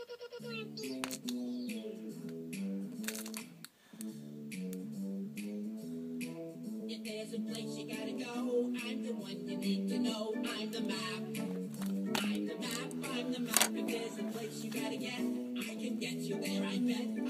If there's a place you gotta go, I'm the one you need to know. I'm the map. I'm the map. I'm the map. If there's a place you gotta get, I can get you there, I bet.